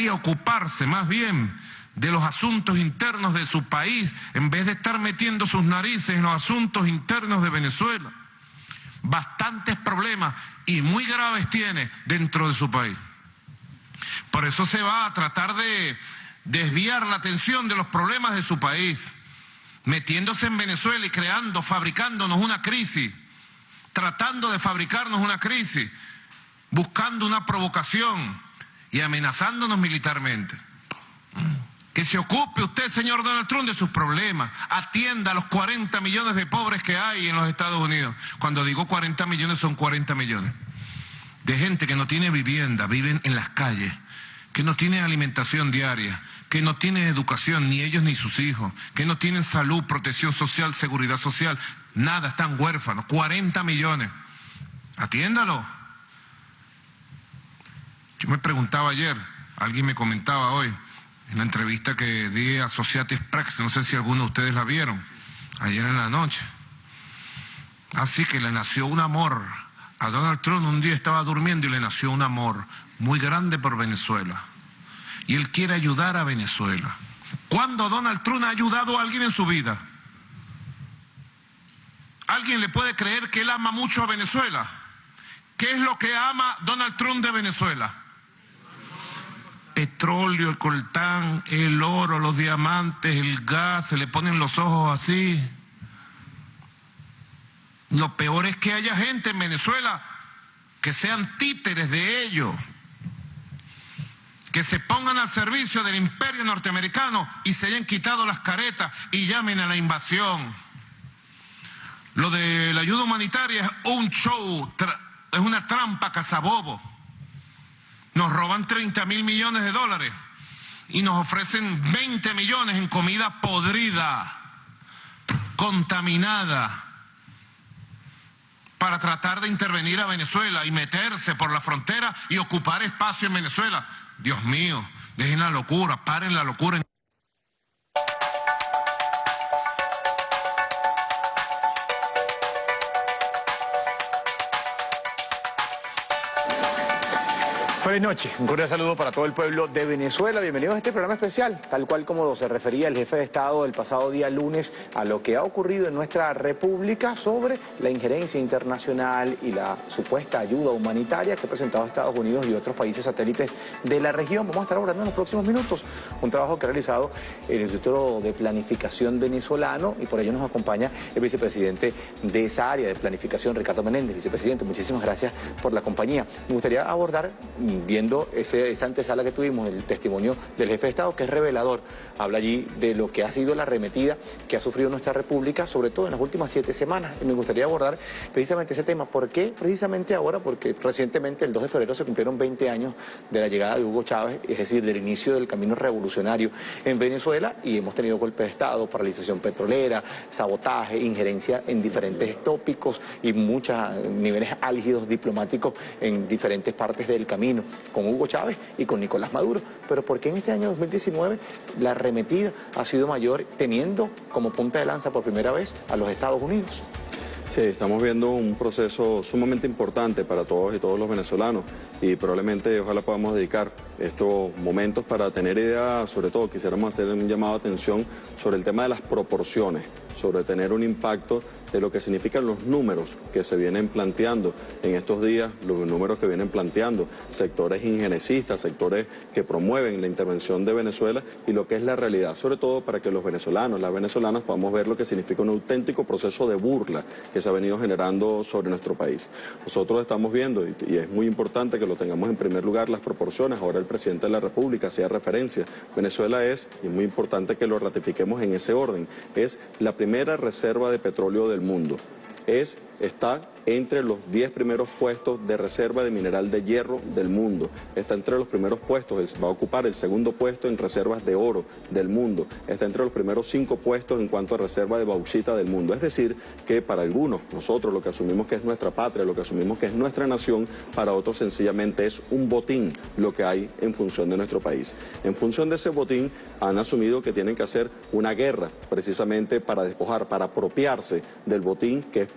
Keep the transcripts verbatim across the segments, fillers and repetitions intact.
debería ocuparse más bien de los asuntos internos de su país, en vez de estar metiendo sus narices en los asuntos internos de Venezuela. Bastantes problemas y muy graves tiene dentro de su país. Por eso se va a tratar de desviar la atención de los problemas de su país, metiéndose en Venezuela y creando, fabricándonos una crisis, tratando de fabricarnos una crisis, buscando una provocación y amenazándonos militarmente. Que se ocupe usted, señor Donald Trump, de sus problemas. Atienda a los cuarenta millones de pobres que hay en los Estados Unidos. Cuando digo cuarenta millones, son cuarenta millones. De gente que no tiene vivienda, viven en las calles, que no tienen alimentación diaria, que no tienen educación, ni ellos ni sus hijos, que no tienen salud, protección social, seguridad social, nada, están huérfanos. cuarenta millones. Atiéndalo. Yo me preguntaba ayer, alguien me comentaba hoy, en la entrevista que di a Associated Press, no sé si algunos de ustedes la vieron, ayer en la noche. Así que le nació un amor. A Donald Trump un día estaba durmiendo y le nació un amor muy grande por Venezuela. Y él quiere ayudar a Venezuela. ¿Cuándo Donald Trump ha ayudado a alguien en su vida? ¿Alguien le puede creer que él ama mucho a Venezuela? ¿Qué es lo que ama Donald Trump de Venezuela? Petróleo, el coltán, el oro, los diamantes, el gas, se le ponen los ojos así. Lo peor es que haya gente en Venezuela que sean títeres de ello, que se pongan al servicio del imperio norteamericano y se hayan quitado las caretas y llamen a la invasión. Lo de la ayuda humanitaria es un show, es una trampa cazabobo. Nos roban treinta mil millones de dólares y nos ofrecen veinte millones en comida podrida, contaminada, para tratar de intervenir a Venezuela y meterse por la frontera y ocupar espacio en Venezuela. Dios mío, dejen la locura, paren la locura. Buenas noches, un cordial saludo para todo el pueblo de Venezuela. Bienvenidos a este programa especial, tal cual como se refería el jefe de Estado el pasado día lunes a lo que ha ocurrido en nuestra república sobre la injerencia internacional y la supuesta ayuda humanitaria que ha presentado Estados Unidos y otros países satélites de la región. Vamos a estar hablando en los próximos minutos, un trabajo que ha realizado el Instituto de Planificación venezolano y por ello nos acompaña el vicepresidente de esa área de planificación, Ricardo Menéndez. Vicepresidente, muchísimas gracias por la compañía. Me gustaría abordar, viendo ese, esa antesala que tuvimos, el testimonio del jefe de Estado, que es revelador. Habla allí de lo que ha sido la arremetida que ha sufrido nuestra república, sobre todo en las últimas siete semanas. Y me gustaría abordar precisamente ese tema. ¿Por qué precisamente ahora? Porque recientemente, el dos de febrero, se cumplieron veinte años de la llegada de Hugo Chávez, es decir, del inicio del camino revolucionario en Venezuela, y hemos tenido golpes de Estado, paralización petrolera, sabotaje, injerencia en diferentes tópicos y muchos niveles álgidos diplomáticos en diferentes partes del camino, con Hugo Chávez y con Nicolás Maduro. Pero ¿por qué en este año dos mil diecinueve la arremetida ha sido mayor, teniendo como punta de lanza por primera vez a los Estados Unidos? Sí, estamos viendo un proceso sumamente importante para todos y todos los venezolanos y probablemente ojalá podamos dedicar estos momentos para tener idea. Sobre todo quisiéramos hacer un llamado de atención sobre el tema de las proporciones, sobre tener un impacto de lo que significan los números que se vienen planteando en estos días, los números que vienen planteando sectores injerencistas, sectores que promueven la intervención de Venezuela y lo que es la realidad, sobre todo para que los venezolanos, las venezolanas podamos ver lo que significa un auténtico proceso de burla que se ha venido generando sobre nuestro país. Nosotros estamos viendo, y, y es muy importante que lo tengamos en primer lugar, las proporciones. Ahora el presidente de la República hacía referencia. Venezuela es, y es muy importante que lo ratifiquemos en ese orden, es la primera reserva de petróleo del mundo. Es, está entre los diez primeros puestos de reserva de mineral de hierro del mundo. Está entre los primeros puestos, va a ocupar el segundo puesto en reservas de oro del mundo. Está entre los primeros cinco puestos en cuanto a reserva de bauxita del mundo. Es decir, que para algunos, nosotros lo que asumimos que es nuestra patria, lo que asumimos que es nuestra nación, para otros sencillamente es un botín lo que hay en función de nuestro país. En función de ese botín han asumido que tienen que hacer una guerra precisamente para despojar, para apropiarse del botín que es propiedad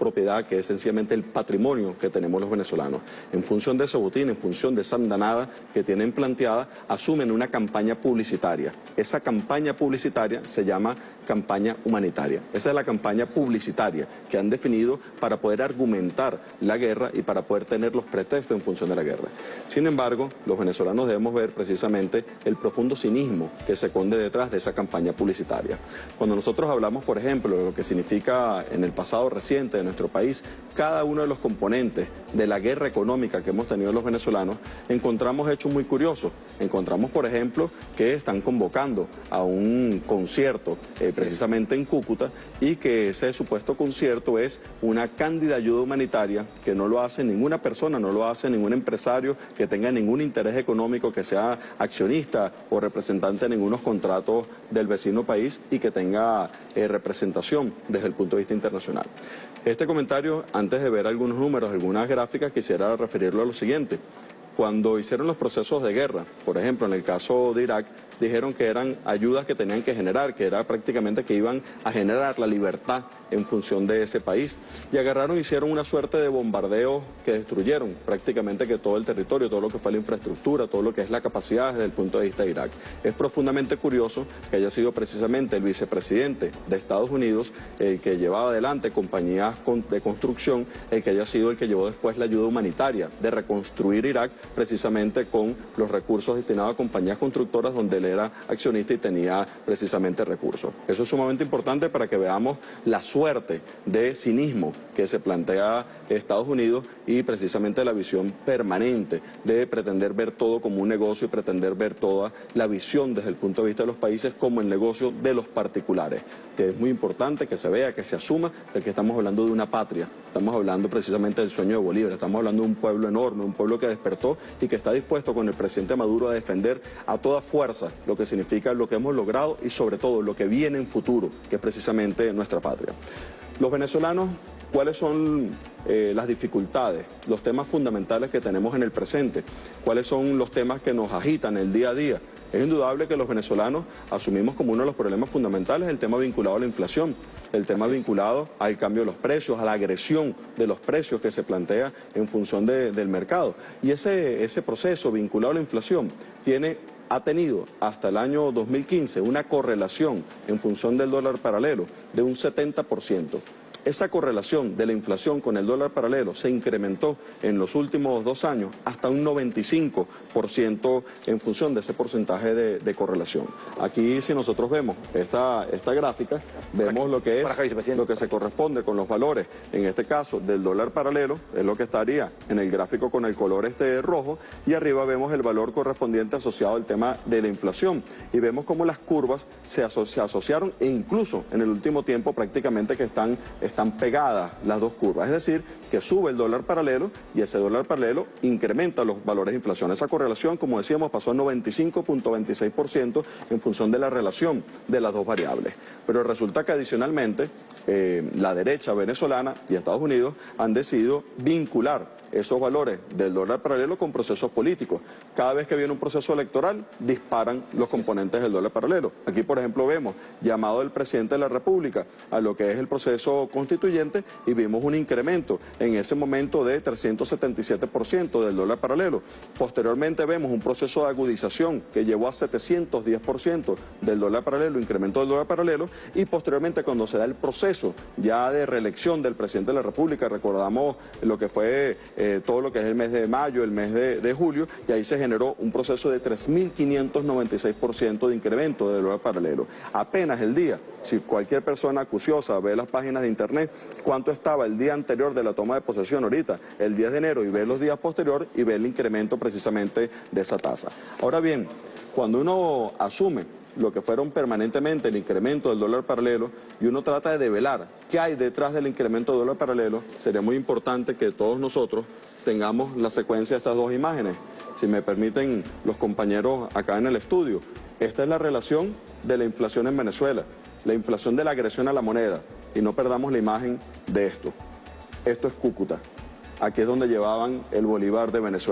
que es sencillamente el patrimonio que tenemos los venezolanos. En función de ese botín, en función de esa andanada que tienen planteada, asumen una campaña publicitaria. Esa campaña publicitaria se llama campaña humanitaria. Esa es la campaña publicitaria que han definido para poder argumentar la guerra y para poder tener los pretextos en función de la guerra. Sin embargo, los venezolanos debemos ver precisamente el profundo cinismo que se esconde detrás de esa campaña publicitaria. Cuando nosotros hablamos, por ejemplo, de lo que significa en el pasado reciente de nuestro país, cada uno de los componentes de la guerra económica que hemos tenido los venezolanos, encontramos hechos muy curiosos. Encontramos, por ejemplo, que están convocando a un concierto eh, precisamente en Cúcuta y que ese supuesto concierto es una cándida ayuda humanitaria que no lo hace ninguna persona, no lo hace ningún empresario que tenga ningún interés económico, que sea accionista o representante de ningunos contratos del vecino país y que tenga eh, representación desde el punto de vista internacional. Este comentario, antes de ver algunos números, algunas gráficas, quisiera referirlo a lo siguiente. Cuando hicieron los procesos de guerra, por ejemplo, en el caso de Irak, dijeron que eran ayudas que tenían que generar, que era prácticamente que iban a generar la libertad en función de ese país. Y agarraron y hicieron una suerte de bombardeos que destruyeron prácticamente que todo el territorio, todo lo que fue la infraestructura, todo lo que es la capacidad desde el punto de vista de Irak. Es profundamente curioso que haya sido precisamente el vicepresidente de Estados Unidos el que llevaba adelante compañías de construcción, el que haya sido el que llevó después la ayuda humanitaria de reconstruir Irak precisamente con los recursos destinados a compañías constructoras donde él era accionista y tenía precisamente recursos. Eso es sumamente importante para que veamos la suerte de cinismo que se plantea Estados Unidos y precisamente la visión permanente de pretender ver todo como un negocio y pretender ver toda la visión desde el punto de vista de los países como el negocio de los particulares. Que es muy importante que se vea, que se asuma de que estamos hablando de una patria, estamos hablando precisamente del sueño de Bolívar, estamos hablando de un pueblo enorme, un pueblo que despertó y que está dispuesto con el presidente Maduro a defender a toda fuerza lo que significa lo que hemos logrado y sobre todo lo que viene en futuro, que es precisamente nuestra patria. Los venezolanos, ¿cuáles son eh, las dificultades, los temas fundamentales que tenemos en el presente? ¿Cuáles son los temas que nos agitan el día a día? Es indudable que los venezolanos asumimos como uno de los problemas fundamentales el tema vinculado a la inflación, el tema vinculado al cambio de los precios, a la agresión de los precios que se plantea en función de, del mercado. Y ese, ese proceso vinculado a la inflación tiene... ha tenido hasta el año dos mil quince una correlación en función del dólar paralelo de un setenta por ciento. Esa correlación de la inflación con el dólar paralelo se incrementó en los últimos dos años hasta un noventa y cinco por ciento en función de ese porcentaje de, de correlación. Aquí, si nosotros vemos esta, esta gráfica, vemos lo que es lo que se corresponde con los valores, en este caso del dólar paralelo, es lo que estaría en el gráfico con el color este rojo, y arriba vemos el valor correspondiente asociado al tema de la inflación. Y vemos cómo las curvas se, aso se asociaron e incluso en el último tiempo prácticamente que están... están pegadas las dos curvas, es decir, que sube el dólar paralelo y ese dólar paralelo incrementa los valores de inflación. Esa correlación, como decíamos, pasó a noventa y cinco punto veintiséis por ciento en función de la relación de las dos variables. Pero resulta que adicionalmente eh, la derecha venezolana y Estados Unidos han decidido vincular esos valores del dólar paralelo con procesos políticos. Cada vez que viene un proceso electoral, disparan los componentes del dólar paralelo. Aquí, por ejemplo, vemos llamado del presidente de la República a lo que es el proceso constituyente y vimos un incremento en ese momento de trescientos setenta y siete por ciento del dólar paralelo. Posteriormente vemos un proceso de agudización que llevó a setecientos diez por ciento del dólar paralelo, incremento del dólar paralelo, y posteriormente cuando se da el proceso ya de reelección del presidente de la República, recordamos lo que fue... Eh, todo lo que es el mes de mayo, el mes de, de julio, y ahí se generó un proceso de tres mil quinientos noventa y seis por ciento de incremento del dólar paralelo. Apenas el día, si cualquier persona acuciosa ve las páginas de internet, cuánto estaba el día anterior de la toma de posesión ahorita, el diez de enero, y ve los días posteriores y ve el incremento precisamente de esa tasa. Ahora bien, cuando uno asume lo que fueron permanentemente el incremento del dólar paralelo y uno trata de develar qué hay detrás del incremento del dólar paralelo, sería muy importante que todos nosotros tengamos la secuencia de estas dos imágenes. Si me permiten los compañeros acá en el estudio, esta es la relación de la inflación en Venezuela, la inflación de la agresión a la moneda, y no perdamos la imagen de esto. Esto es Cúcuta, aquí es donde llevaban el bolívar de Venezuela.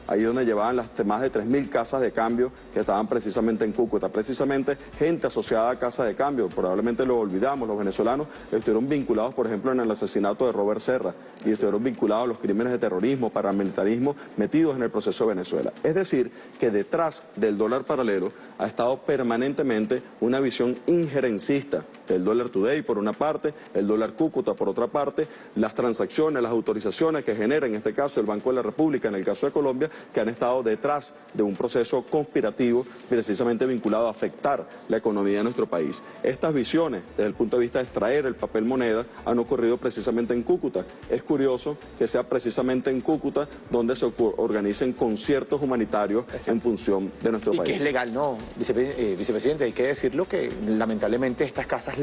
ahí donde llevaban las más de tres mil casas de cambio que estaban precisamente en Cúcuta. Precisamente gente asociada a casas de cambio, probablemente lo olvidamos, los venezolanos estuvieron vinculados, por ejemplo, en el asesinato de Robert Serra y estuvieron vinculados a los crímenes de terrorismo, paramilitarismo, metidos en el proceso de Venezuela. Es decir, que detrás del dólar paralelo ha estado permanentemente una visión injerencista del dólar today por una parte, el dólar Cúcuta por otra parte, las transacciones, las autorizaciones que genera en este caso el Banco de la República, en el caso de Colombia, que han estado detrás de un proceso conspirativo precisamente vinculado a afectar la economía de nuestro país. Estas visiones, desde el punto de vista de extraer el papel moneda, han ocurrido precisamente en Cúcuta. Es curioso que sea precisamente en Cúcuta donde se organicen conciertos humanitarios Exacto. en función de nuestro y país. Y que es legal, ¿no? Vicepre eh, vicepresidente, hay que decirlo que lamentablemente estas casas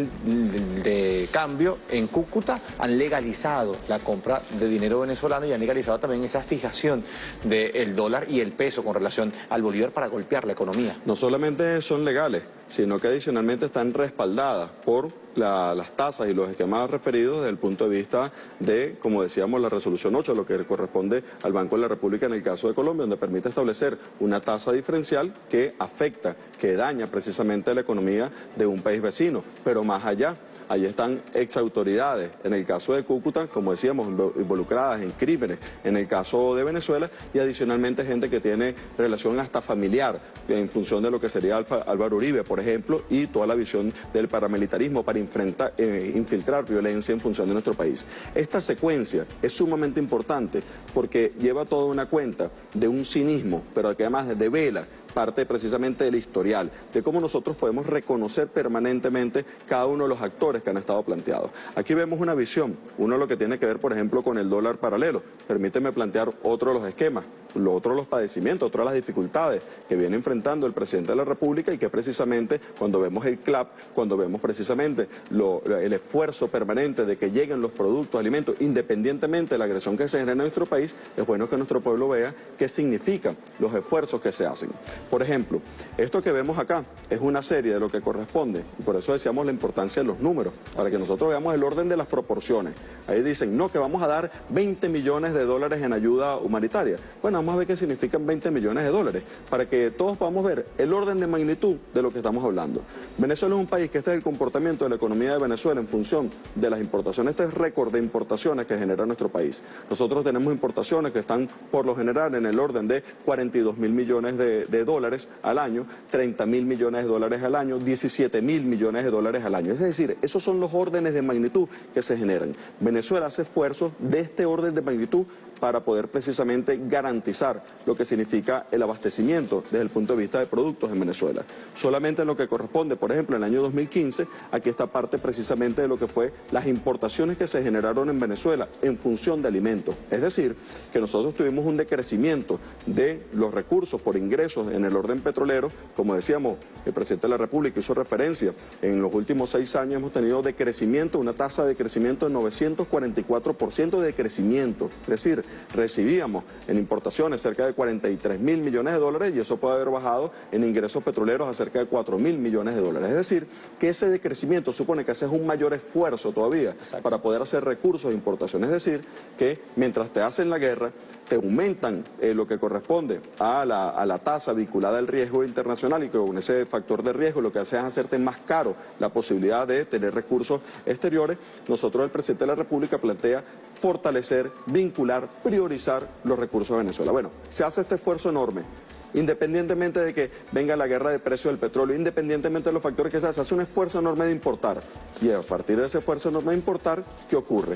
de cambio en Cúcuta han legalizado la compra de dinero venezolano y han legalizado también esa fijación del dólar y el peso con relación al bolívar para golpear la economía. No solamente son legales, sino que adicionalmente están respaldadas por la, las tasas y los esquemas referidos desde el punto de vista de, como decíamos, la resolución ocho, lo que corresponde al Banco de la República en el caso de Colombia, donde permite establecer una tasa diferencial que afecta, que daña precisamente la economía de un país vecino, pero más allá. Allí están exautoridades, en el caso de Cúcuta, como decíamos, involucradas en crímenes, en el caso de Venezuela, y adicionalmente gente que tiene relación hasta familiar, en función de lo que sería Alfa, Álvaro Uribe, por ejemplo, y toda la visión del paramilitarismo para enfrentar, eh, infiltrar violencia en función de nuestro país. Esta secuencia es sumamente importante porque lleva toda una cuenta de un cinismo, pero que además devela parte precisamente del historial, de cómo nosotros podemos reconocer permanentemente cada uno de los actores que han estado planteados. Aquí vemos una visión, uno lo que tiene que ver, por ejemplo, con el dólar paralelo. Permíteme plantear otro de los esquemas, lo otro de los padecimientos, otro de las dificultades que viene enfrentando el presidente de la República y que precisamente cuando vemos el C L A P, cuando vemos precisamente lo, el esfuerzo permanente de que lleguen los productos, alimentos, independientemente de la agresión que se genera en nuestro país, es bueno que nuestro pueblo vea qué significan los esfuerzos que se hacen. Por ejemplo, esto que vemos acá es una serie de lo que corresponde, y por eso decíamos la importancia de los números, para que nosotros veamos el orden de las proporciones. Ahí dicen, no, que vamos a dar veinte millones de dólares en ayuda humanitaria. Bueno, vamos a ver qué significan veinte millones de dólares, para que todos podamos ver el orden de magnitud de lo que estamos hablando. Venezuela es un país que este es el comportamiento de la economía de Venezuela en función de las importaciones. Este es récord de importaciones que genera nuestro país. Nosotros tenemos importaciones que están por lo general en el orden de cuarenta y dos mil millones de, de dólares al año, treinta mil millones de dólares al año, diecisiete mil millones de dólares al año. Es decir, esos son los órdenes de magnitud que se generan. Venezuela hace esfuerzos de este orden de magnitud para poder precisamente garantizar lo que significa el abastecimiento desde el punto de vista de productos en Venezuela. Solamente en lo que corresponde, por ejemplo, en el año dos mil quince, aquí está parte precisamente de lo que fue las importaciones que se generaron en Venezuela en función de alimentos. Es decir, que nosotros tuvimos un decrecimiento de los recursos por ingresos en el orden petrolero. Como decíamos, el presidente de la República hizo referencia, en los últimos seis años hemos tenido decrecimiento, una tasa de crecimiento de novecientos cuarenta y cuatro por ciento de crecimiento. Es decir, recibíamos en importaciones cerca de cuarenta y tres mil millones de dólares y eso puede haber bajado en ingresos petroleros a cerca de cuatro mil millones de dólares. Es decir, que ese decrecimiento supone que haces un mayor esfuerzo todavía Exacto. para poder hacer recursos de importación. Es decir, que mientras te hacen la guerra, te aumentan eh, lo que corresponde a la, a la tasa vinculada al riesgo internacional y que con ese factor de riesgo lo que hace es hacerte más caro la posibilidad de tener recursos exteriores. Nosotros, el presidente de la República plantea fortalecer, vincular, priorizar los recursos de Venezuela. Bueno, se hace este esfuerzo enorme. Independientemente de que venga la guerra de precio del petróleo, independientemente de los factores que se hace, se hace un esfuerzo enorme de importar. Y a partir de ese esfuerzo enorme de importar, ¿qué ocurre?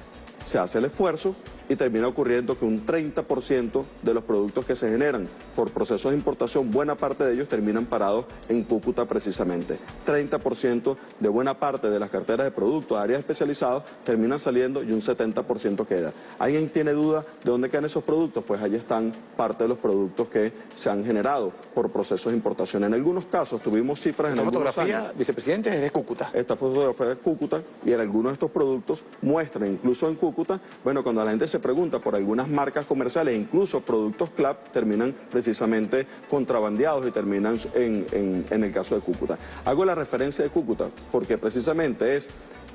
Se hace el esfuerzo y termina ocurriendo que un treinta por ciento de los productos que se generan por procesos de importación, buena parte de ellos terminan parados en Cúcuta precisamente. treinta por ciento de buena parte de las carteras de productos, áreas especializadas, terminan saliendo y un setenta por ciento queda. ¿Alguien tiene duda de dónde quedan esos productos? Pues ahí están parte de los productos que se han generado por procesos de importación. En algunos casos tuvimos cifras en algunos años. Esta fotografía, vicepresidente, es de Cúcuta. Esta fotografía es de Cúcuta y en algunos de estos productos muestran, incluso en Cúcuta, bueno, cuando la gente se pregunta por algunas marcas comerciales, incluso productos C L A P, terminan precisamente contrabandeados y terminan en, en, en el caso de Cúcuta. Hago la referencia de Cúcuta porque precisamente es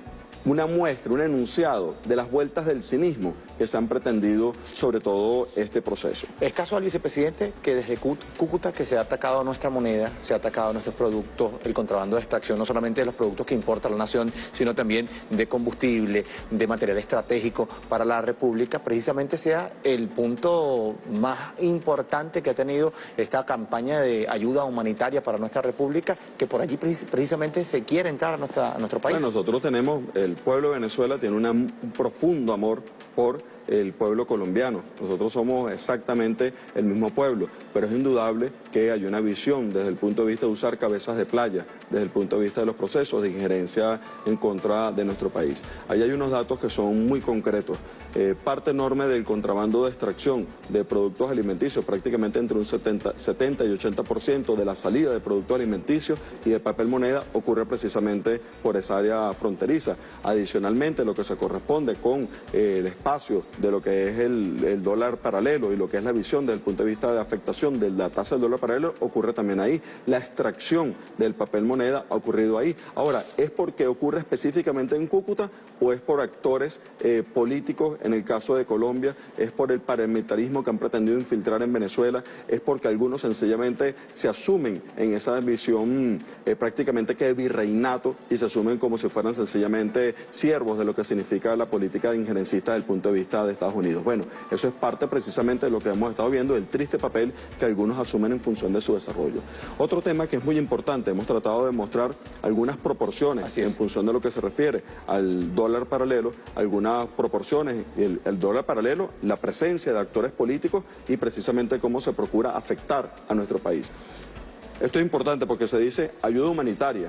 una muestra, un enunciado de las vueltas del cinismo que se han pretendido sobre todo este proceso. ¿Es casual, vicepresidente, que desde Cúcuta que se ha atacado a nuestra moneda, se ha atacado a nuestros productos, el contrabando de extracción, no solamente de los productos que importa la nación, sino también de combustible, de material estratégico para la República, precisamente sea el punto más importante que ha tenido esta campaña de ayuda humanitaria para nuestra República, que por allí precisamente se quiere entrar a, nuestra, a nuestro país? Bueno, nosotros tenemos, el pueblo de Venezuela tiene una, un profundo amor por el pueblo colombiano. Nosotros somos exactamente el mismo pueblo, pero es indudable que hay una visión desde el punto de vista de usar cabezas de playa, desde el punto de vista de los procesos de injerencia en contra de nuestro país. Ahí hay unos datos que son muy concretos. Eh, parte enorme del contrabando de extracción de productos alimenticios, prácticamente entre un setenta y ochenta por ciento de la salida de productos alimenticios y de papel moneda ocurre precisamente por esa área fronteriza. Adicionalmente, lo que se corresponde con eh, el espacio de lo que es el, el dólar paralelo y lo que es la visión desde el punto de vista de afectación de la tasa del dólar paralelo ocurre también ahí. La extracción del papel moneda ha ocurrido ahí. Ahora, ¿es porque ocurre específicamente en Cúcuta o es por actores eh, políticos en el caso de Colombia? ¿Es por el paramilitarismo que han pretendido infiltrar en Venezuela? ¿Es porque algunos sencillamente se asumen en esa visión eh, prácticamente que de virreinato y se asumen como si fueran sencillamente siervos de lo que significa la política injerencista desde el punto de vista de Estados Unidos? Bueno, eso es parte precisamente de lo que hemos estado viendo, del triste papel que algunos asumen en función de su desarrollo. Otro tema que es muy importante, hemos tratado de mostrar algunas proporciones en función de lo que se refiere al dólar paralelo, algunas proporciones, el, el dólar paralelo, la presencia de actores políticos y precisamente cómo se procura afectar a nuestro país. Esto es importante porque se dice ayuda humanitaria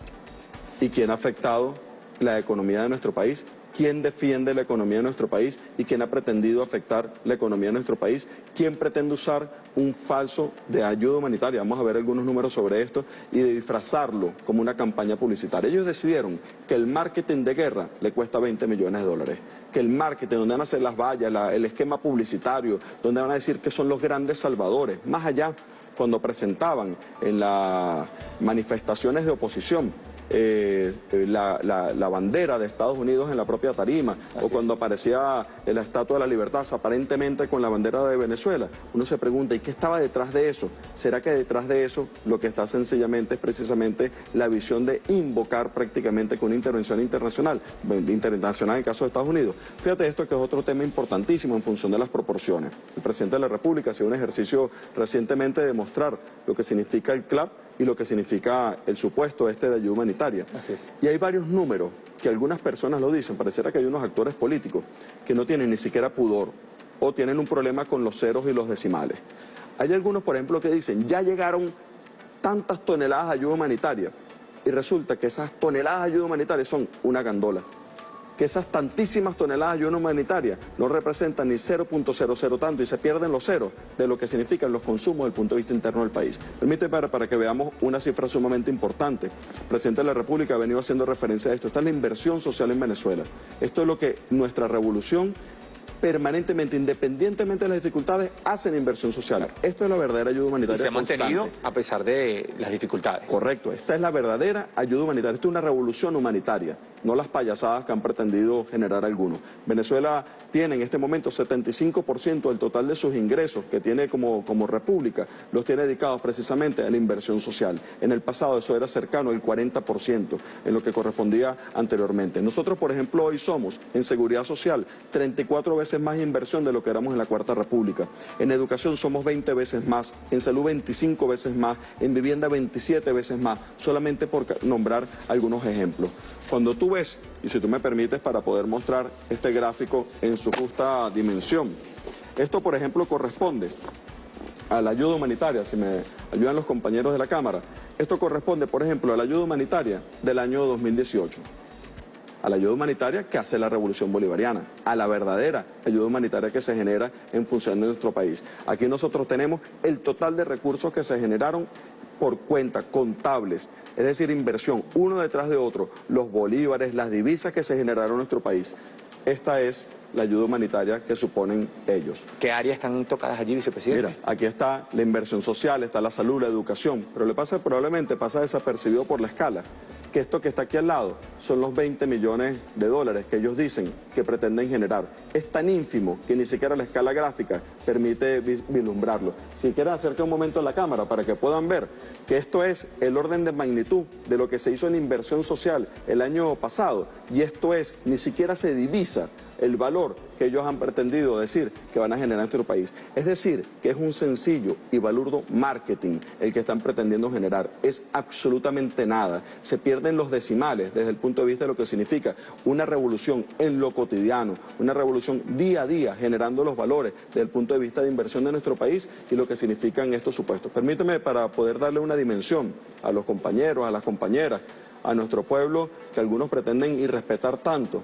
y quién ha afectado la economía de nuestro país, quién defiende la economía de nuestro país y quién ha pretendido afectar la economía de nuestro país, quién pretende usar un falso de ayuda humanitaria, vamos a ver algunos números sobre esto, y de disfrazarlo como una campaña publicitaria. Ellos decidieron que el marketing de guerra le cuesta veinte millones de dólares, que el marketing donde van a hacer las vallas, la, el esquema publicitario, donde van a decir que son los grandes salvadores, más allá cuando presentaban en las manifestaciones de oposición Eh, la, la, la bandera de Estados Unidos en la propia tarima, Así o cuando es. aparecía la Estatua de la Libertad aparentemente con la bandera de Venezuela, uno se pregunta, ¿y qué estaba detrás de eso? ¿Será que detrás de eso lo que está sencillamente es precisamente la visión de invocar prácticamente con una intervención internacional, internacional en el caso de Estados Unidos? Fíjate esto que es otro tema importantísimo en función de las proporciones. El presidente de la República ha sido un ejercicio recientemente de mostrar lo que significa el C L A P y lo que significa el supuesto este de ayuda humanitaria. Así es. Y hay varios números que algunas personas lo dicen, pareciera que hay unos actores políticos que no tienen ni siquiera pudor o tienen un problema con los ceros y los decimales. Hay algunos, por ejemplo, que dicen, ya llegaron tantas toneladas de ayuda humanitaria y resulta que esas toneladas de ayuda humanitaria son una gandola. Que esas tantísimas toneladas de ayuda humanitaria no representan ni cero punto cero cero tanto y se pierden los ceros de lo que significan los consumos desde el punto de vista interno del país. Permíteme para, para que veamos una cifra sumamente importante. El presidente de la República ha venido haciendo referencia a esto. Esta es la inversión social en Venezuela. Esto es lo que nuestra revolución permanentemente, independientemente de las dificultades, hacen inversión social. Esto es la verdadera ayuda humanitaria. Y se ha mantenido a pesar de las dificultades. Correcto, esta es la verdadera ayuda humanitaria, esta es una revolución humanitaria, no las payasadas que han pretendido generar algunos. Venezuela tiene en este momento setenta y cinco por ciento del total de sus ingresos que tiene como, como república, los tiene dedicados precisamente a la inversión social. En el pasado eso era cercano al cuarenta por ciento en lo que correspondía anteriormente. Nosotros, por ejemplo, hoy somos en seguridad social treinta y cuatro veces más inversión de lo que éramos en la Cuarta República. En educación somos veinte veces más, en salud veinticinco veces más, en vivienda veintisiete veces más, solamente por nombrar algunos ejemplos. Cuando tú ves, y si tú me permites para poder mostrar este gráfico en su justa dimensión, esto por ejemplo corresponde a la ayuda humanitaria, si me ayudan los compañeros de la Cámara, esto corresponde por ejemplo a la ayuda humanitaria del año dos mil dieciocho. A la ayuda humanitaria que hace la revolución bolivariana, a la verdadera ayuda humanitaria que se genera en función de nuestro país. Aquí nosotros tenemos el total de recursos que se generaron por cuenta, contables, es decir, inversión, uno detrás de otro, los bolívares, las divisas que se generaron en nuestro país. Esta es la ayuda humanitaria que suponen ellos. ¿Qué áreas están tocadas allí, vicepresidente? Mira, aquí está la inversión social, está la salud, la educación, pero le pasa, probablemente pasa desapercibido por la escala, que esto que está aquí al lado son los veinte millones de dólares que ellos dicen que pretenden generar. Es tan ínfimo que ni siquiera la escala gráfica permite vislumbrarlo. Si quieren acercar un momento a la cámara para que puedan ver que esto es el orden de magnitud de lo que se hizo en inversión social el año pasado, y esto es, ni siquiera se divisa el valor que ellos han pretendido decir que van a generar en nuestro país. Es decir, que es un sencillo y balurdo marketing el que están pretendiendo generar. Es absolutamente nada. Se pierden los decimales desde el punto de vista de lo que significa una revolución en lo cotidiano, una revolución día a día, generando los valores desde el punto de vista de inversión de nuestro país y lo que significan estos supuestos. Permíteme, para poder darle una dimensión a los compañeros, a las compañeras, a nuestro pueblo, que algunos pretenden irrespetar tanto,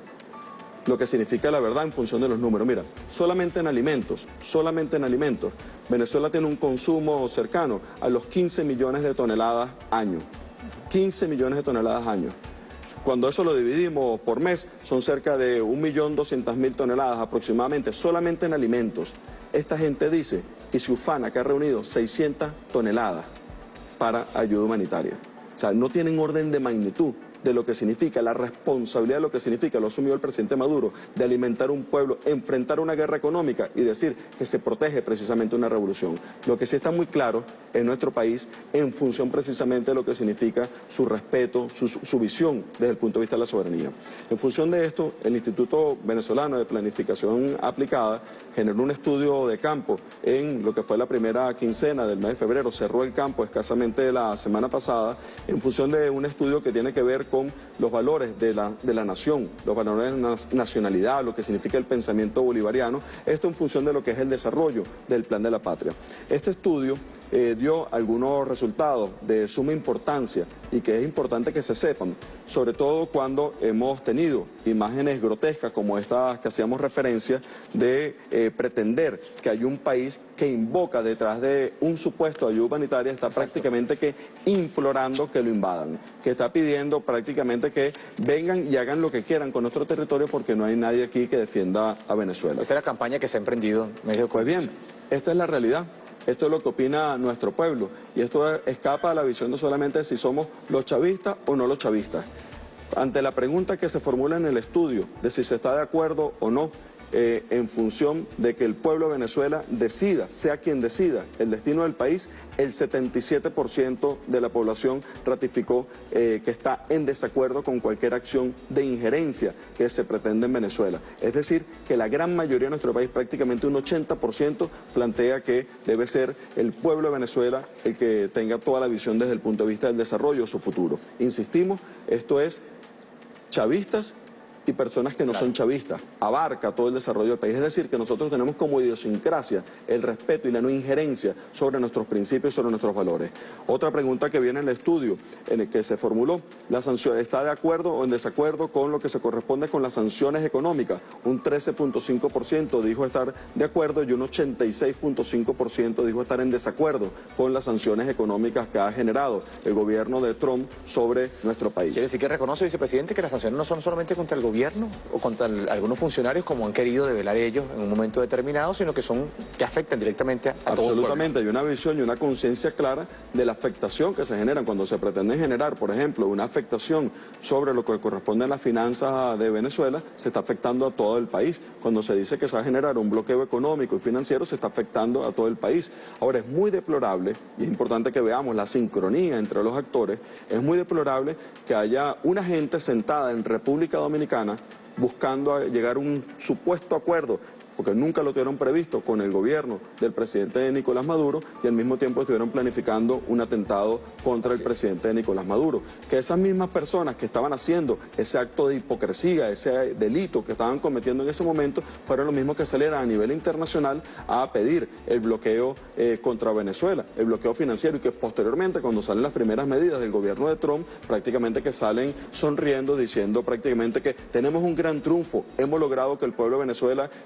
lo que significa la verdad en función de los números. Mira, solamente en alimentos, solamente en alimentos, Venezuela tiene un consumo cercano a los quince millones de toneladas año. quince millones de toneladas año. Cuando eso lo dividimos por mes, son cerca de un millón doscientas mil toneladas aproximadamente, solamente en alimentos. Esta gente dice, y se ufana que ha reunido seiscientas toneladas para ayuda humanitaria. O sea, no tienen orden de magnitud de lo que significa, la responsabilidad de lo que significa, lo asumió el presidente Maduro, de alimentar un pueblo, enfrentar una guerra económica y decir que se protege precisamente una revolución. Lo que sí está muy claro en nuestro país, en función precisamente de lo que significa su respeto, su, su visión desde el punto de vista de la soberanía. En función de esto, el Instituto Venezolano de Planificación Aplicada generó un estudio de campo en lo que fue la primera quincena del mes de febrero, cerró el campo escasamente la semana pasada, en función de un estudio que tiene que ver con los valores de la, de la nación, los valores de la nacionalidad, lo que significa el pensamiento bolivariano, esto en función de lo que es el desarrollo del Plan de la Patria. Este estudio eh, dio algunos resultados de suma importancia y que es importante que se sepan, sobre todo cuando hemos tenido imágenes grotescas como estas que hacíamos referencia de eh, pretender que hay un país que invoca detrás de un supuesto ayuda humanitaria, está Exacto. prácticamente que implorando que lo invadan, que está pidiendo prácticamente que vengan y hagan lo que quieran con nuestro territorio porque no hay nadie aquí que defienda a Venezuela. Esta es la campaña que se ha emprendido. Pues bien, esta es la realidad. Esto es lo que opina nuestro pueblo y esto escapa a la visión no solamente de si somos los chavistas o no los chavistas. Ante la pregunta que se formula en el estudio de si se está de acuerdo o no, eh, en función de que el pueblo de Venezuela decida, sea quien decida, el destino del país, el setenta y siete por ciento de la población ratificó eh, que está en desacuerdo con cualquier acción de injerencia que se pretende en Venezuela. Es decir, que la gran mayoría de nuestro país, prácticamente un ochenta por ciento, plantea que debe ser el pueblo de Venezuela el que tenga toda la visión desde el punto de vista del desarrollo de su futuro. Insistimos, esto es chavistas y personas que no claro. son chavistas, abarca todo el desarrollo del país. Es decir, que nosotros tenemos como idiosincrasia el respeto y la no injerencia sobre nuestros principios y sobre nuestros valores. Otra pregunta que viene en el estudio en el que se formuló, la sanción, ¿está de acuerdo o en desacuerdo con lo que se corresponde con las sanciones económicas? Un trece punto cinco por ciento dijo estar de acuerdo y un ochenta y seis punto cinco por ciento dijo estar en desacuerdo con las sanciones económicas que ha generado el gobierno de Trump sobre nuestro país. ¿Quiere decir que reconoce, vicepresidente, que las sanciones no son solamente contra el gobierno o contra el, algunos funcionarios como han querido develar ellos en un momento determinado, sino que son que afectan directamente a, a todo el pueblo? Absolutamente, hay una visión y una conciencia clara de la afectación que se generan cuando se pretende generar, por ejemplo, una afectación sobre lo que corresponde a las finanzas de Venezuela, se está afectando a todo el país. Cuando se dice que se va a generar un bloqueo económico y financiero, se está afectando a todo el país. Ahora, es muy deplorable, y es importante que veamos la sincronía entre los actores, es muy deplorable que haya una gente sentada en República Dominicana buscando a llegar a un supuesto acuerdo, porque nunca lo tuvieron previsto, con el gobierno del presidente Nicolás Maduro y al mismo tiempo estuvieron planificando un atentado contra el presidente Nicolás Maduro. Que esas mismas personas que estaban haciendo ese acto de hipocresía, ese delito que estaban cometiendo en ese momento, fueron los mismos que salieron a nivel internacional a pedir el bloqueo eh, contra Venezuela, el bloqueo financiero, y que posteriormente, cuando salen las primeras medidas del gobierno de Trump, prácticamente que salen sonriendo, diciendo prácticamente que tenemos un gran triunfo, hemos logrado que el pueblo de Venezuela se la fe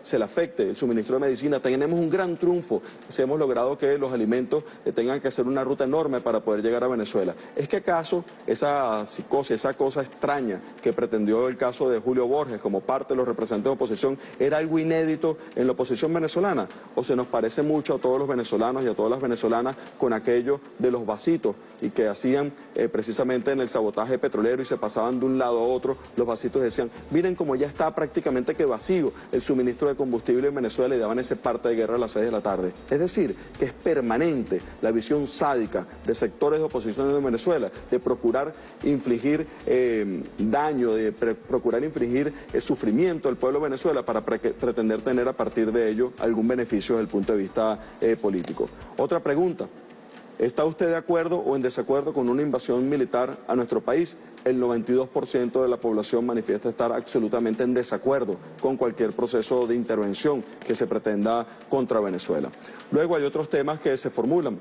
afecte el suministro de medicina. Tenemos un gran triunfo si hemos logrado que los alimentos eh, tengan que hacer una ruta enorme para poder llegar a Venezuela. ¿Es que acaso esa psicosis, esa cosa extraña que pretendió el caso de Julio Borges como parte de los representantes de oposición era algo inédito en la oposición venezolana? ¿O se nos parece mucho a todos los venezolanos y a todas las venezolanas con aquello de los vasitos y que hacían eh, precisamente en el sabotaje petrolero y se pasaban de un lado a otro? Los vasitos decían, miren como ya está prácticamente que vacío el suministro de combustible en Venezuela, y daban ese parte de guerra a las seis de la tarde. Es decir, que es permanente la visión sádica de sectores de oposición de Venezuela de procurar infligir eh, daño, de pre procurar infligir eh, sufrimiento al pueblo de Venezuela para pre pretender tener a partir de ello algún beneficio desde el punto de vista eh, político. Otra pregunta. ¿Está usted de acuerdo o en desacuerdo con una invasión militar a nuestro país? El noventa y dos por ciento de la población manifiesta estar absolutamente en desacuerdo con cualquier proceso de intervención que se pretenda contra Venezuela. Luego hay otros temas que se formulan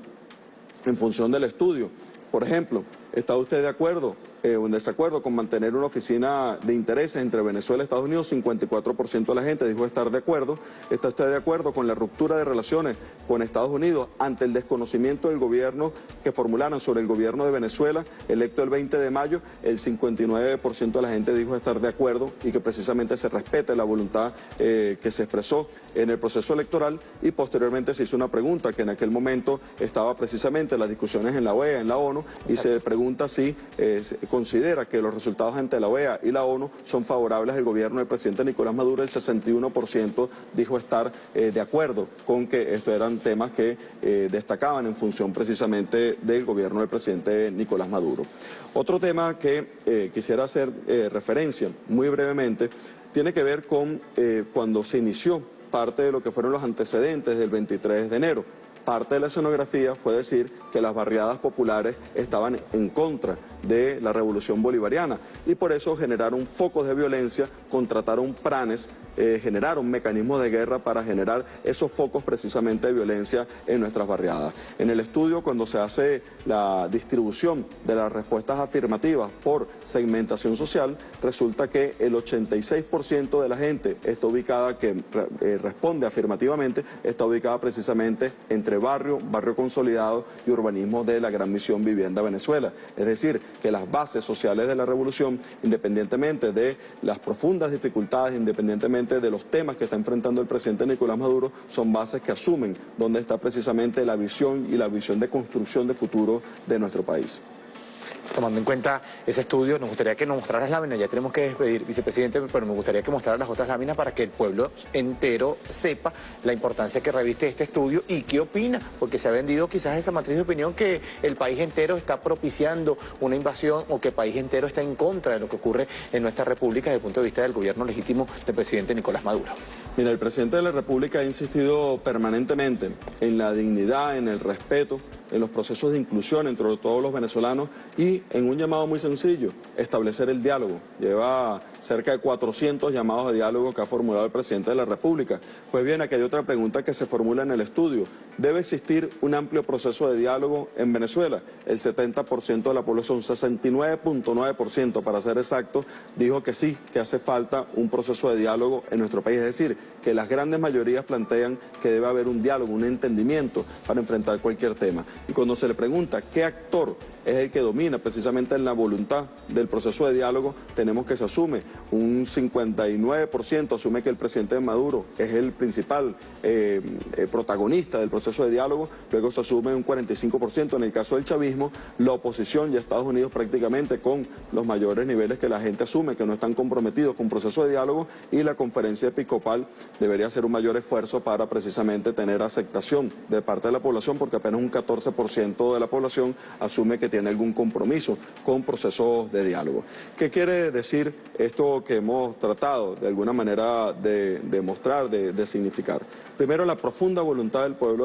en función del estudio. Por ejemplo, ¿está usted de acuerdo eh, o en desacuerdo con mantener una oficina de intereses entre Venezuela y Estados Unidos? cincuenta y cuatro por ciento de la gente dijo estar de acuerdo. ¿Está usted de acuerdo con la ruptura de relaciones con Estados Unidos ante el desconocimiento del gobierno que formularon sobre el gobierno de Venezuela electo el veinte de mayo? El cincuenta y nueve por ciento de la gente dijo estar de acuerdo y que precisamente se respete la voluntad eh, que se expresó en el proceso electoral, y posteriormente se hizo una pregunta que en aquel momento estaba precisamente en las discusiones en la O E A, en la ONU, y se pregunta si eh, considera que los resultados ante la O E A y la ONU son favorables al gobierno del presidente Nicolás Maduro. El sesenta y uno por ciento dijo estar eh, de acuerdo con que estos eran temas que eh, destacaban en función precisamente del gobierno del presidente Nicolás Maduro. Otro tema que eh, quisiera hacer eh, referencia muy brevemente tiene que ver con eh, cuando se inició parte de lo que fueron los antecedentes del veintitrés de enero. Parte de la escenografía fue decir que las barriadas populares estaban en contra de la revolución bolivariana y por eso generaron focos de violencia, contrataron planes, eh, generaron mecanismos de guerra para generar esos focos precisamente de violencia en nuestras barriadas. En el estudio, cuando se hace la distribución de las respuestas afirmativas por segmentación social, resulta que el ochenta y seis por ciento de la gente está ubicada, que eh, responde afirmativamente, está ubicada precisamente entre barrio, barrio consolidado y urbanismo de la Gran Misión Vivienda Venezuela. Es decir, que las bases sociales de la revolución, independientemente de las profundas dificultades, independientemente de los temas que está enfrentando el presidente Nicolás Maduro, son bases que asumen dónde está precisamente la visión y la visión de construcción de futuro de nuestro país. Tomando en cuenta ese estudio, nos gustaría que nos mostraras láminas, ya tenemos que despedir, vicepresidente, pero me gustaría que mostraras las otras láminas para que el pueblo entero sepa la importancia que reviste este estudio y qué opina, porque se ha vendido quizás esa matriz de opinión que el país entero está propiciando una invasión o que el país entero está en contra de lo que ocurre en nuestra república desde el punto de vista del gobierno legítimo del presidente Nicolás Maduro. Mira, el presidente de la República ha insistido permanentemente en la dignidad, en el respeto, en los procesos de inclusión entre todos los venezolanos y en un llamado muy sencillo, establecer el diálogo. Lleva cerca de cuatrocientos llamados de diálogo que ha formulado el presidente de la República. Pues bien, aquí hay otra pregunta que se formula en el estudio. ¿Debe existir un amplio proceso de diálogo en Venezuela? El setenta por ciento de la población, sesenta y nueve punto nueve por ciento para ser exacto, dijo que sí, que hace falta un proceso de diálogo en nuestro país. Es decir, que las grandes mayorías plantean que debe haber un diálogo, un entendimiento para enfrentar cualquier tema. Y cuando se le pregunta qué actor es el que domina precisamente en la voluntad del proceso de diálogo, tenemos que se asume, un cincuenta y nueve por ciento asume que el presidente Maduro es el principal eh, eh, protagonista del proceso de diálogo, luego se asume un cuarenta y cinco por ciento. En el caso del chavismo, la oposición y Estados Unidos prácticamente con los mayores niveles que la gente asume que no están comprometidos con proceso de diálogo, y la conferencia episcopal debería hacer un mayor esfuerzo para precisamente tener aceptación de parte de la población, porque apenas un catorce por ciento de la población asume que tiene algún compromiso con procesos de diálogo. ¿Qué quiere decir esto que hemos tratado de alguna manera de, de mostrar, de, de significar? Primero, la profunda voluntad del pueblo de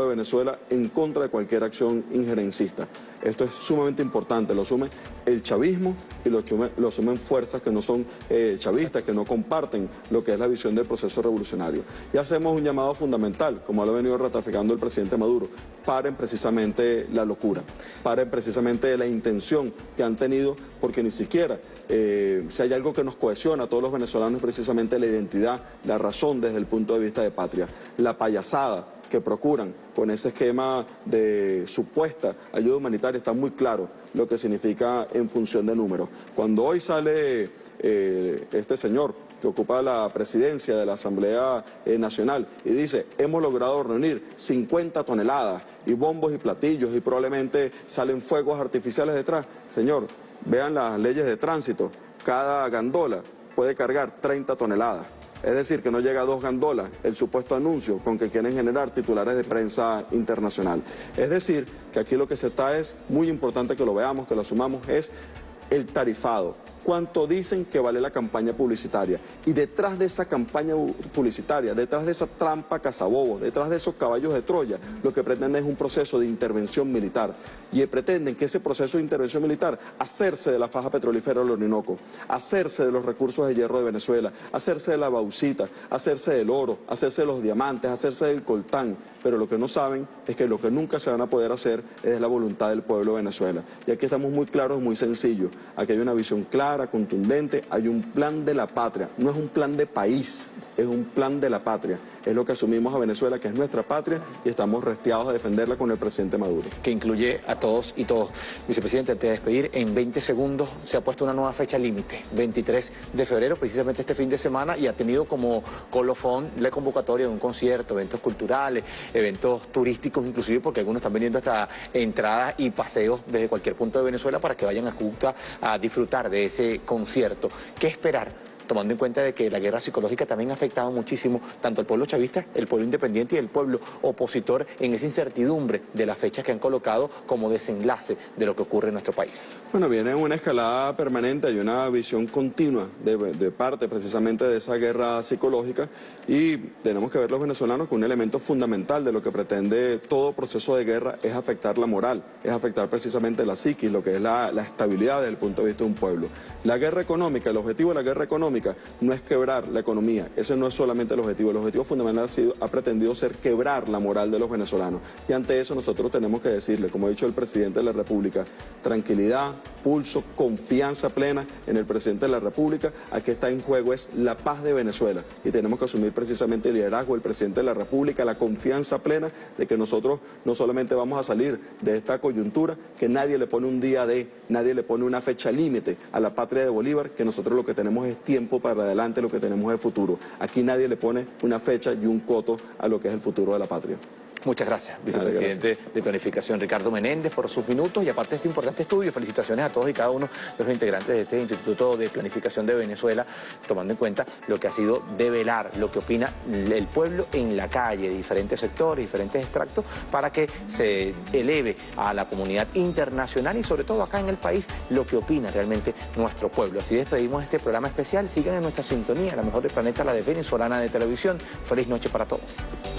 de Venezuela en contra de cualquier acción injerencista. Esto es sumamente importante, lo asume el chavismo y lo, asume, lo asumen fuerzas que no son eh, chavistas, que no comparten lo que es la visión del proceso revolucionario. Y hacemos un llamado fundamental, como lo ha venido ratificando el presidente Maduro: paren precisamente la locura, paren precisamente la intención que han tenido, porque ni siquiera, eh, si hay algo que nos cohesiona a todos los venezolanos, es precisamente la identidad, la razón desde el punto de vista de patria. La payasada que procuran con ese esquema de supuesta ayuda humanitaria está muy claro lo que significa en función de números. Cuando hoy sale eh, este señor que ocupa la presidencia de la Asamblea eh, Nacional y dice: hemos logrado reunir cincuenta toneladas y bombos y platillos y probablemente salen fuegos artificiales detrás. Señor, vean las leyes de tránsito, cada gandola puede cargar treinta toneladas. Es decir, que no llega a dos gandolas el supuesto anuncio con que quieren generar titulares de prensa internacional. Es decir, que aquí lo que se está es, muy importante que lo veamos, que lo asumamos, es el tarifado. ¿Cuánto dicen que vale la campaña publicitaria? Y detrás de esa campaña publicitaria, detrás de esa trampa cazabobos, detrás de esos caballos de Troya, lo que pretenden es un proceso de intervención militar. Y pretenden que ese proceso de intervención militar, hacerse de la faja petrolífera del Orinoco, hacerse de los recursos de hierro de Venezuela, hacerse de la bauxita, hacerse del oro, hacerse de los diamantes, hacerse del coltán. Pero lo que no saben es que lo que nunca se van a poder hacer es la voluntad del pueblo de Venezuela. Y aquí estamos muy claros, muy sencillo. Aquí hay una visión clara, contundente, hay un plan de la patria. No es un plan de país, es un plan de la patria. Es lo que asumimos a Venezuela, que es nuestra patria, y estamos restiados a defenderla con el presidente Maduro. Que incluye a todos y todos. Vicepresidente, antes de despedir, en veinte segundos se ha puesto una nueva fecha límite, veintitrés de febrero, precisamente este fin de semana, y ha tenido como colofón la convocatoria de un concierto, eventos culturales, eventos turísticos inclusive, porque algunos están vendiendo hasta entradas y paseos desde cualquier punto de Venezuela para que vayan a Cúcuta a disfrutar de ese concierto. ¿Qué esperar? Tomando en cuenta de que la guerra psicológica también ha afectado muchísimo tanto al pueblo chavista, el pueblo independiente y el pueblo opositor en esa incertidumbre de las fechas que han colocado como desenlace de lo que ocurre en nuestro país. Bueno, viene una escalada permanente y una visión continua de, de parte precisamente de esa guerra psicológica, y tenemos que ver los venezolanos que un elemento fundamental de lo que pretende todo proceso de guerra es afectar la moral, es afectar precisamente la psiquis, lo que es la, la estabilidad desde el punto de vista de un pueblo. La guerra económica, el objetivo de la guerra económica no es quebrar la economía, ese no es solamente el objetivo, el objetivo fundamental ha, sido, ha pretendido ser quebrar la moral de los venezolanos, y ante eso nosotros tenemos que decirle, como ha dicho el presidente de la República, tranquilidad, pulso, confianza plena en el presidente de la República. Aquí está en juego es la paz de Venezuela, y tenemos que asumir precisamente el liderazgo del presidente de la República, la confianza plena de que nosotros no solamente vamos a salir de esta coyuntura, que nadie le pone un día de, nadie le pone una fecha límite a la patria de Bolívar, que nosotros lo que tenemos es tiempo para adelante, lo que tenemos es futuro. Aquí nadie le pone una fecha y un coto a lo que es el futuro de la patria. Muchas gracias, vicepresidente gracias. de Planificación Ricardo Menéndez, por sus minutos, y aparte de este importante estudio, felicitaciones a todos y cada uno de los integrantes de este Instituto de Planificación de Venezuela, tomando en cuenta lo que ha sido develar, lo que opina el pueblo en la calle, diferentes sectores, diferentes extractos, para que se eleve a la comunidad internacional y sobre todo acá en el país lo que opina realmente nuestro pueblo. Así despedimos este programa especial. Sigan en nuestra sintonía, la mejor del planeta, la de Venezolana de Televisión. Feliz noche para todos.